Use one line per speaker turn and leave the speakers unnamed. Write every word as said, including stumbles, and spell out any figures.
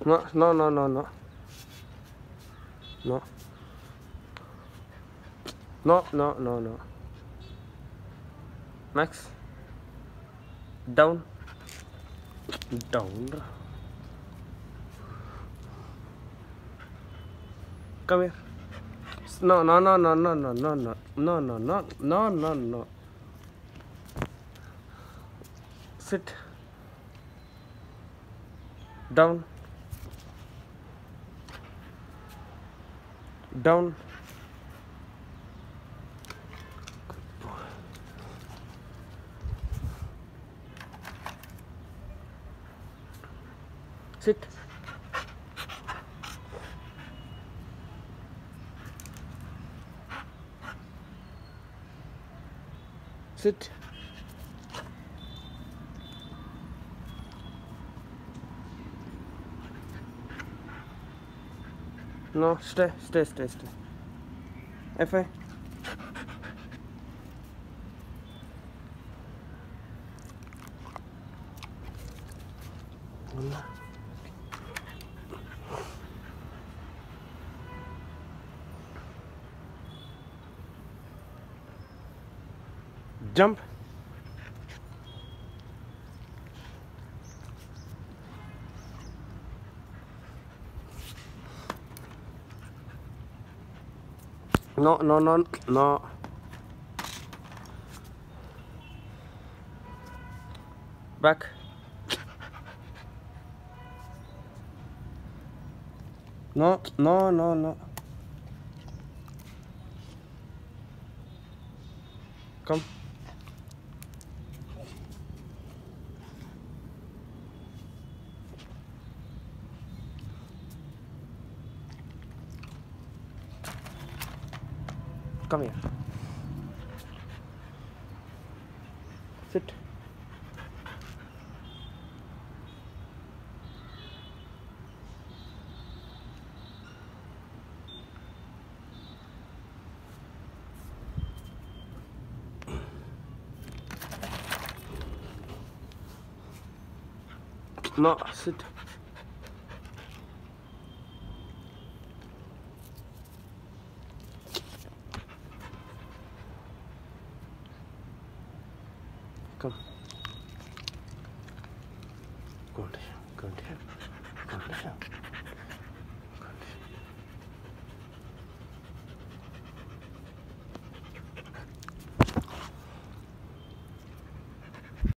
No, no, no, no, no. No. No, no, no, no. Max. Down. Down. Come here. No, no, no, no, no, no, no, no, no, no, no, no, no, no. Sit. Down. Down. Sit. Sit. No, stay, stay, stay, stay. F A. Jump. No, no, no, no. Back. No, no, no, no. Come. Come here. Sit. No, sit. Come. Go on, go on, go on.